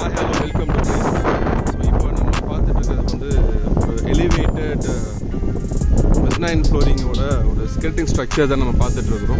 Welcome to place. So இப்போ நம்ம பார்த்துட்டு இருக்கிறது வந்து ஒரு எலிவேட்டட் mezzanine flooring ஓட ஒரு skeleton structure தான் நம்ம பார்த்துட்டு இருக்கிறோம்.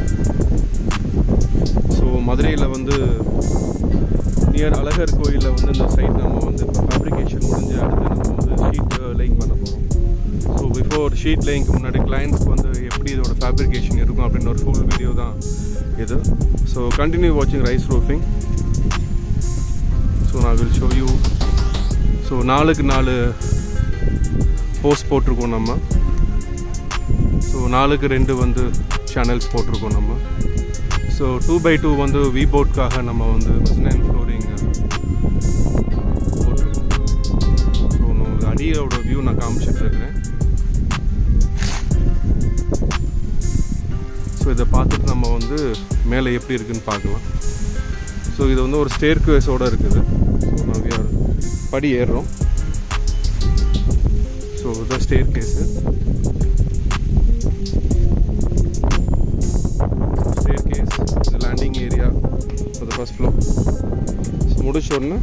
ஸோ மதுரையில் வந்து நியர் அழகர் கோயிலில் வந்து இந்த சைட் நம்ம வந்து இப்போ ஃபேப்ரிகேஷன் முடிஞ்சு அடுத்து நம்ம வந்து ஷீட் லேயிங் பண்ண போகிறோம். ஸோ பிஃபோர் ஷீட் லேயிங்க்கு முன்னாடி கிளைண்ட்ஸ்க்கு வந்து எப்படி இதோட ஃபேப்ரிகேஷன் இருக்கும் அப்படின்னு ஒரு ஃபுல் வீடியோ தான் இது. ஸோ கண்டினியூ வாட்சிங் rise roofing. So I will show you. So 4 post போட்டிருக்கோம் நம்ம. ஸோ 4 வந்து சேனல்ஸ் போட்டிருக்கோம் நம்ம. ஸோ 2x2 வந்து வி போர்ட்காக நம்ம வந்து mezzanine flooring போட்டிருக்கோம். ஸோ அடியோட வியூ நான் காமிச்சிட்ருக்கிறேன். ஸோ இதை பார்த்துட்டு நம்ம வந்து மேலே எப்படி இருக்குதுன்னு பார்க்கலாம். ஸோ இது வந்து ஒரு ஸ்டேர் கேஸோடு இருக்குது. ஸோ நாங்கள் படி ஏறுறோம். ஸோ இதுதான் ஸ்டேர் கேஸு. ஸ்டேர் கேஸ் இது landing area for the first floor. So முடிச்ச உடனே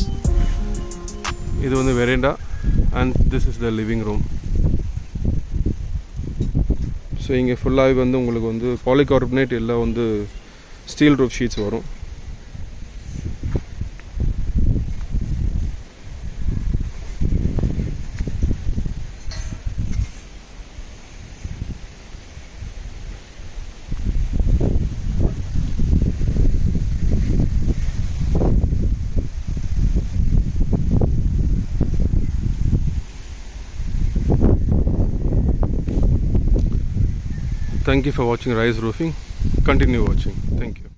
இது வந்து veranda and this is the living room. So இங்கே ஃபுல்லாகவே வந்து உங்களுக்கு வந்து பாலிகார்பனேட் எல்லாம் வந்து ஸ்டீல் ரூஃப் ஷீட்ஸ் வரும். Thank you for watching Rise Roofing. Continue watching. Thank you.